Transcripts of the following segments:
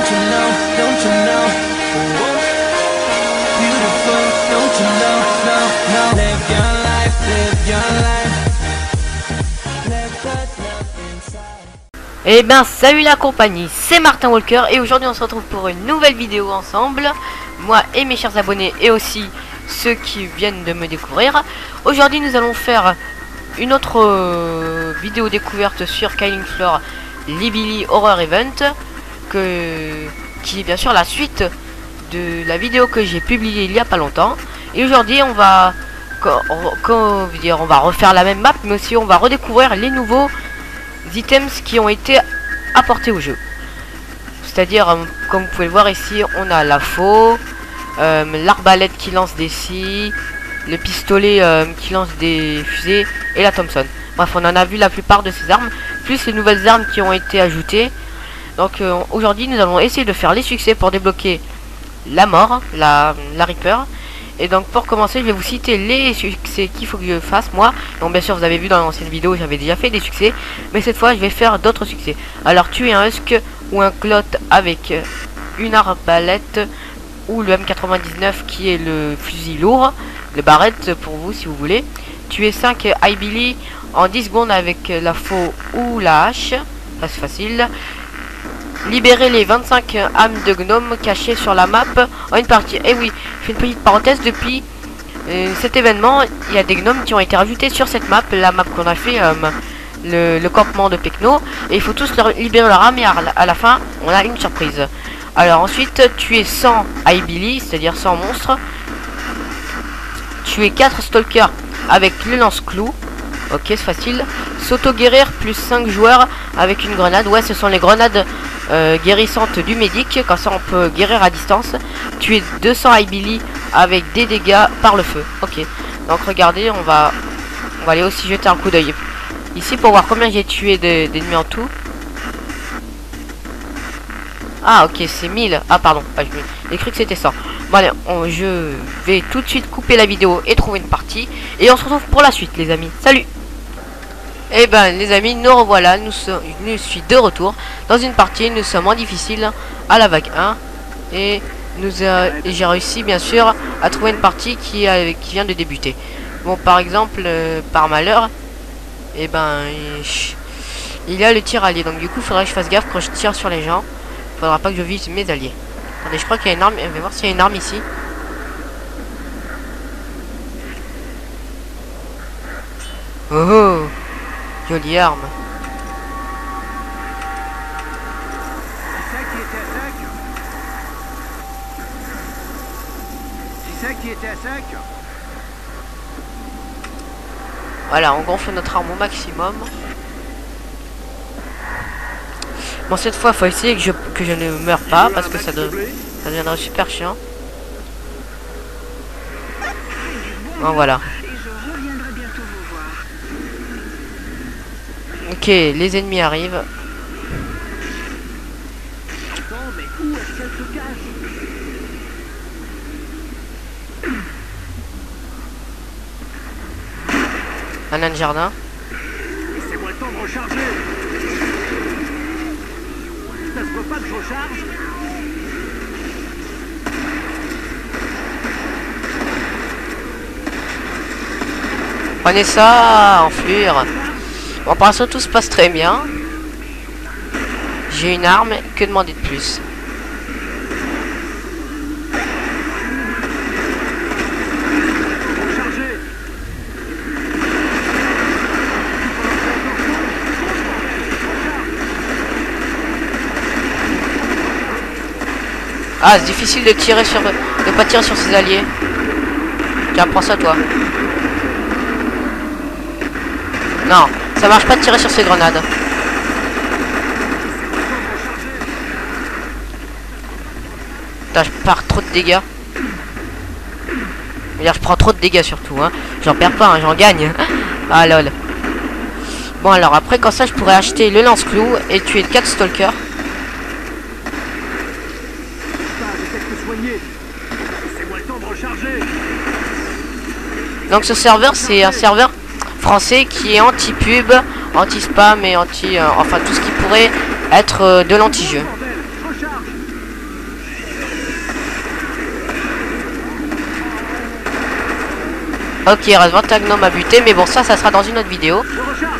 Eh ben salut la compagnie, c'est Martin Walker et aujourd'hui on se retrouve pour une nouvelle vidéo ensemble, moi et mes chers abonnés et aussi ceux qui viennent de me découvrir. Aujourd'hui nous allons faire une autre vidéo découverte sur Killing Floor Libby Horror Event, qui est bien sûr la suite de la vidéo que j'ai publiée il y a pas longtemps. Et aujourd'hui on va refaire la même map, mais aussi on va redécouvrir les nouveaux items qui ont été apportés au jeu. C'est-à-dire, comme vous pouvez le voir ici, on a la faux, l'arbalète qui lance des scies, le pistolet qui lance des fusées et la Thompson. Bref, on en a vu la plupart de ces armes, plus les nouvelles armes qui ont été ajoutées. Donc aujourd'hui, nous allons essayer de faire les succès pour débloquer la mort, la Reaper. Et donc pour commencer, je vais vous citer les succès qu'il faut que je fasse moi. Donc bien sûr, vous avez vu dans l'ancienne vidéo, j'avais déjà fait des succès, mais cette fois je vais faire d'autres succès. Alors tuer un Husk ou un Clot avec une arbalète ou le M99 qui est le fusil lourd, le barrette pour vous si vous voulez. Tuer 5 Billy en 10 secondes avec la faux ou la hache, ça c'est facile. Libérer les 25 âmes de gnome cachées sur la map en une partie. Et oui, je fais une petite parenthèse, depuis cet événement, il y a des gnomes qui ont été rajoutés sur cette map, la map qu'on a fait, le campement de Pecno. Et il faut tous libérer leur âme et à la fin, on a une surprise. Alors ensuite, tuer 100 Billy, c'est-à-dire 100 monstres. Tuer 4 stalkers avec le lance-clou. Ok, c'est facile. S'auto-guérir plus 5 joueurs avec une grenade. Ouais, ce sont les grenades guérissantes du médic. Comme ça, on peut guérir à distance. Tuer 200 Billy avec des dégâts par le feu. Ok, donc regardez, on va aller aussi jeter un coup d'œil ici pour voir combien j'ai tué d'ennemis en tout. Ah, ok, c'est 1000. Ah, pardon, j'ai cru que c'était 100. Bon, allez, je vais tout de suite couper la vidéo et trouver une partie. Et on se retrouve pour la suite, les amis. Salut! Et ben les amis, nous revoilà, je suis de retour dans une partie. Nous sommes en difficile à la vague 1 et j'ai réussi bien sûr à trouver une partie qui vient de débuter. Bon, par exemple, par malheur, et ben il y a le tir allié, donc du coup il faudrait que je fasse gaffe quand je tire sur les gens. Il faudra pas que je vise mes alliés. Attendez, je crois qu'il y a une arme, on va voir s'il y a une arme ici. Oh, jolie arme. Voilà, on gonfle notre arme au maximum. Bon, cette fois, il faut essayer que je ne meure pas, parce que ça deviendrait super chiant. Bon, voilà. Ok, les ennemis arrivent. Un nain de jardin. Laissez-moi le temps de recharger. Ça se voit pas que je recharge. Prenez ça, enflure. Bon, pour l'instant tout se passe très bien. J'ai une arme, que demander de plus? Ah, c'est difficile de tirer de pas tirer sur ses alliés. Tiens, prends ça toi. Non, ça marche pas de tirer sur ces grenades. Putain, je pars trop de dégâts. Je prends trop de dégâts surtout, hein. J'en perds pas, hein, j'en gagne. Ah lol. Bon alors après, quand ça, je pourrais acheter le lance-clou et tuer 4 stalkers. Donc ce serveur, c'est un serveur français qui est anti-pub, anti-spam et enfin tout ce qui pourrait être de l'anti-jeu. Ok, il reste 21 gnomes à buter, mais bon, ça sera dans une autre vidéo. Je recharge.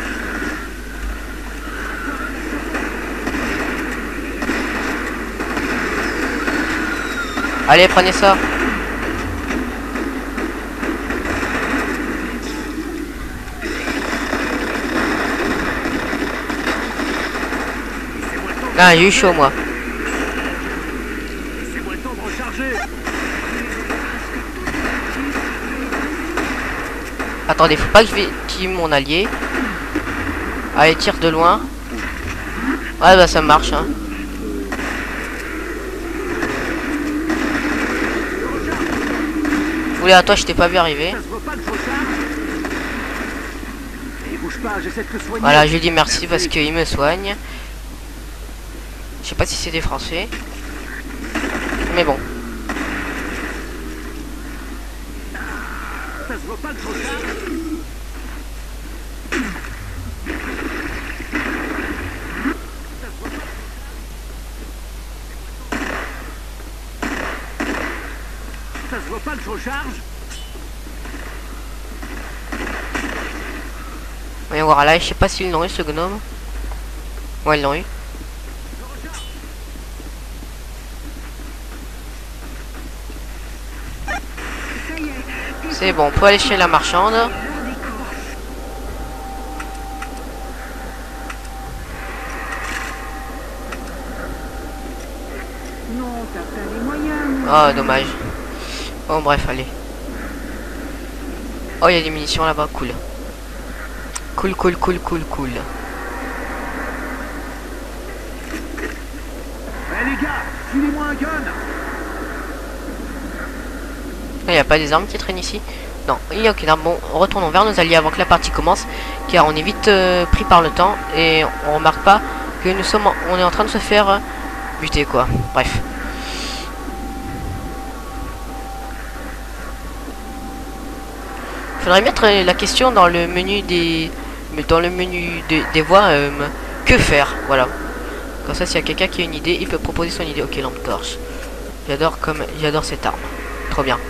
Allez, prenez ça. Ah, j'ai eu chaud, moi. Laissez-moi le temps de recharger. Attendez, faut pas que je tire mon allié. Allez, tire de loin. Ouais, bah ça marche, hein. Oula, à toi, je t'ai pas vu arriver. Ça se voit pas que je recharge. Et bouge pas, j'essaie de te soigner. Voilà, je lui dis merci parce qu'il me soigne. Je sais pas si c'est des Français. Mais bon. Ça se voit pas que je recharge. Ça se voit pas que je recharge. Voyons voir là, je sais pas s'ils l'ont eu ce gnome. Ouais, ils l'ont eu. C'est bon, on peut aller chez la marchande. Non, t'as pas les moyens. Oh, dommage. Bon, bref, allez. Oh, il y a des munitions là-bas, cool. Cool, cool, cool, cool, cool. Eh les gars, filez-moi un gun. Il n'y a pas des armes qui traînent ici? Non, il n'y a aucune arme. Bon, retournons vers nos alliés avant que la partie commence, car on est vite pris par le temps et on remarque pas que on est en train de se faire buter, quoi. Bref. Faudrait mettre la question dans le menu des voix, que faire, voilà. Comme ça, s'il y a quelqu'un qui a une idée, il peut proposer son idée. Ok, lampe torche. J'adore cette arme. Trop bien.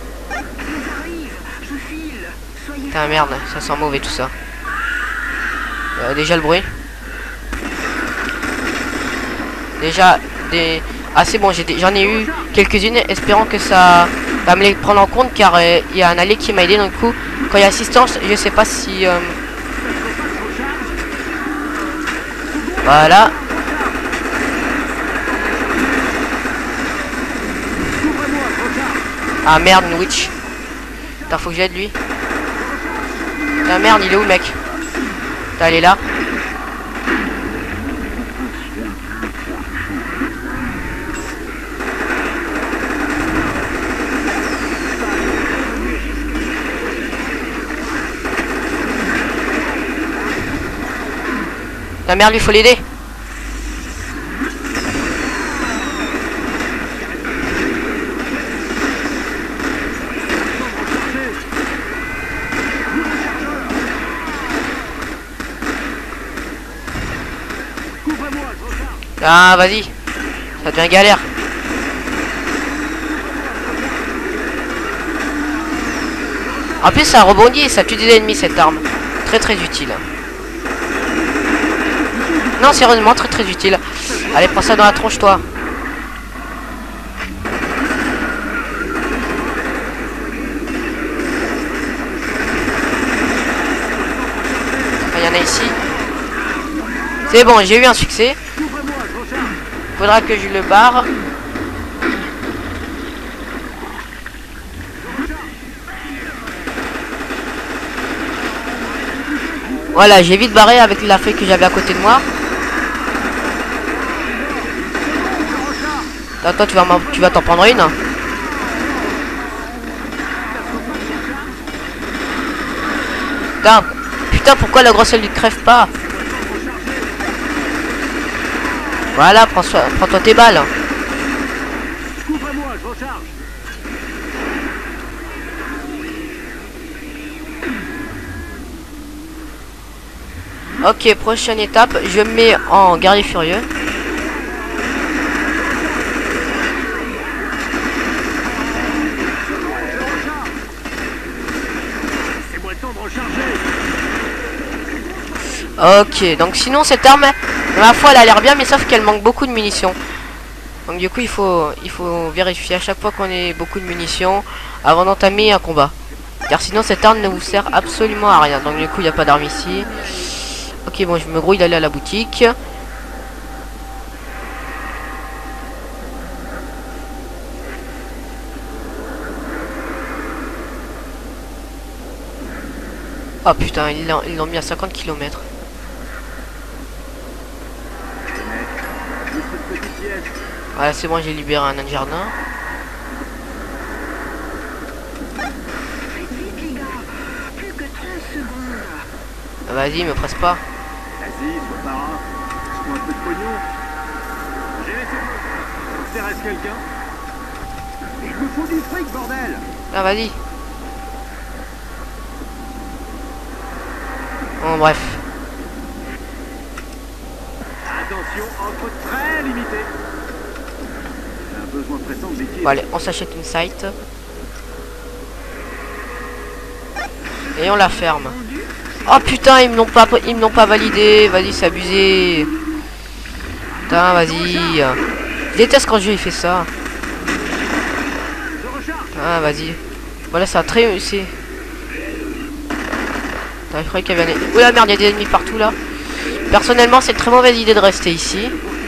Putain, merde, ça sent mauvais tout ça. Déjà le bruit. Déjà des... Ah c'est bon, j'en ai eu quelques-unes, espérant que ça va me les prendre en compte, car il y a un allié qui m'a aidé, donc du coup, quand il y a assistance, je sais pas si... Voilà. Ah merde, une witch. Putain, faut que j'aide lui. Ah merde, il est où le mec? Putain, elle est là. La merde, lui faut l'aider. Ah vas-y, ça devient galère. En plus ça rebondit et ça tue des ennemis cette arme. Très très utile. Non sérieusement très très utile. Allez prends ça dans la tronche toi. Il y en a ici. C'est bon, j'ai eu un succès. Faudra que je le barre. Voilà, j'ai vite barré avec la feuille que j'avais à côté de moi. Attends, tu vas t'en prendre une. Putain, pourquoi la grosse elle ne crève pas? Voilà, prends-toi tes balles. Couvre-moi, je recharge. Ok, prochaine étape, je me mets en guerrier furieux. Ok, donc sinon cette arme, ma foi, elle a l'air bien, mais sauf qu'elle manque beaucoup de munitions. Donc du coup, il faut vérifier à chaque fois qu'on ait beaucoup de munitions avant d'entamer un combat. Car sinon, cette arme ne vous sert absolument à rien. Donc du coup, il n'y a pas d'arme ici. Ok, bon, je me grouille d'aller à la boutique. Oh putain, ils l'ont mis à 50 km. Voilà, c'est bon, j'ai libéré un jardin. Vas-y, me presse pas. Vas-y, sois pas rare. Je prends un peu de pognon. J'ai laissé. Faut que reste quelqu'un. Il me faut du fric, bordel. Ah, vas-y. Bon, bref. Attention, entre très limité. J'ai un besoin pressant de liquide. Bon, allez, on s'achète une site. Et on la ferme. Oh putain, ils me l'ont pas validé. Vas-y, c'est abusé. Putain, vas-y. Je déteste quand le jeu il fait ça. Ah, vas-y. Voilà, ça a très... c'est... Je croyais qu'il y avait... Oh la merde, il y a des ennemis partout là. Personnellement, c'est une très mauvaise idée de rester ici.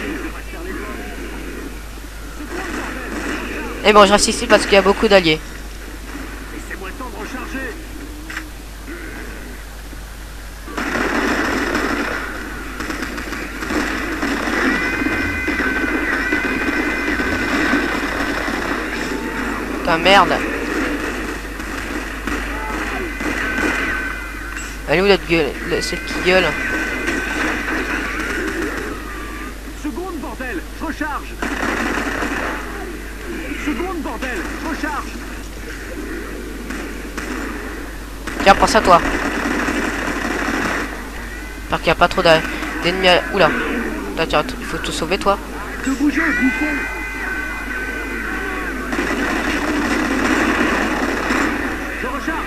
Et bon, je reste ici parce qu'il y a beaucoup d'alliés. Laissez-moi le temps de recharger. Putain, merde. Elle est où l'autre gueule, celle qui gueule? Seconde, bordel, je recharge. Seconde, bordel, je recharge. Tiens, prends ça toi. J'espère qu'il n'y a pas trop d'ennemis à... Oula. Là, tiens, il faut te sauver toi. Que bougez, bouffon. Je recharge.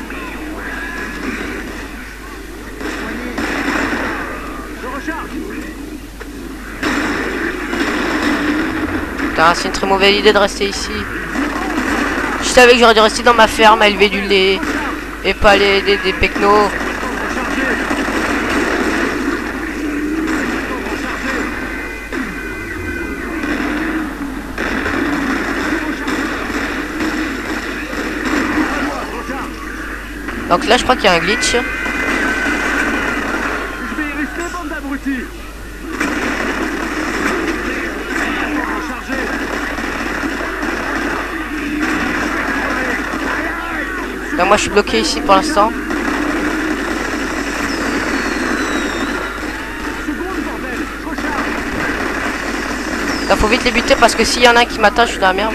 Je recharge. Putain, c'est une très mauvaise idée de rester ici. Je savais que j'aurais dû rester dans ma ferme à élever du lait. Et pas aller aider des pecnos. Donc là, je crois qu'il y a un glitch. Je vais y rester, bande d'abrutis. Là, moi, je suis bloqué ici pour l'instant. Là, faut vite les buter parce que s'il y en a un qui m'attache, je suis dans la merde.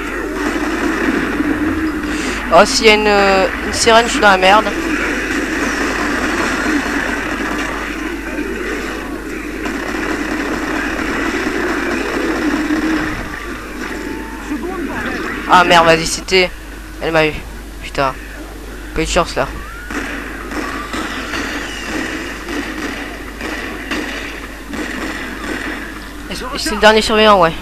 Oh, s'il y a une sirène, je suis dans la merde. Ah merde, vas-y, c'était... Elle m'a eu. Putain. Pas eu de chance là. C'est le dernier surveillant, ouais.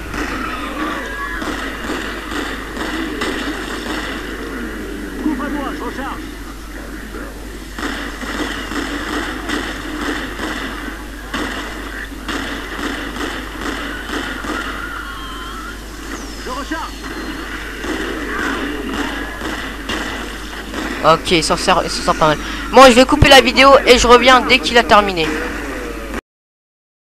Couvre-moi, je recharge. Je recharge. Ok, il s'en sort pas mal. Bon, je vais couper la vidéo et je reviens dès qu'il a terminé.